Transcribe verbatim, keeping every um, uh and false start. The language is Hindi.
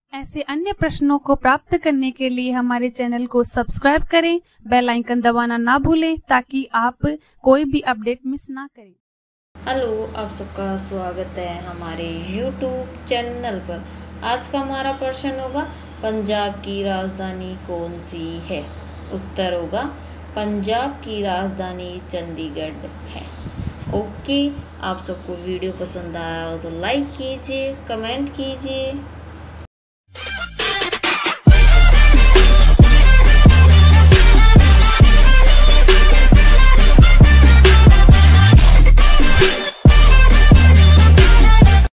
ऐसे अन्य प्रश्नों को प्राप्त करने के लिए हमारे चैनल को सब्सक्राइब करें, बेल आइकन दबाना ना भूलें ताकि आप कोई भी अपडेट मिस ना करें। हेलो, आप सबका स्वागत है हमारे यूट्यूब चैनल पर। आज का हमारा प्रश्न होगा, पंजाब की राजधानी कौन सी है? उत्तर होगा पंजाब की राजधानी चंडीगढ़ है। ओके, आप सबको वीडियो पसंद आया हो तो लाइक कीजिए, कमेंट कीजिए।